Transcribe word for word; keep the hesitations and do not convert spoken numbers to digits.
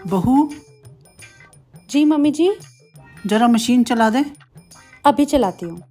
बहू। जी मम्मी जी। जरा मशीन चला दे। अभी चलाती हूँ।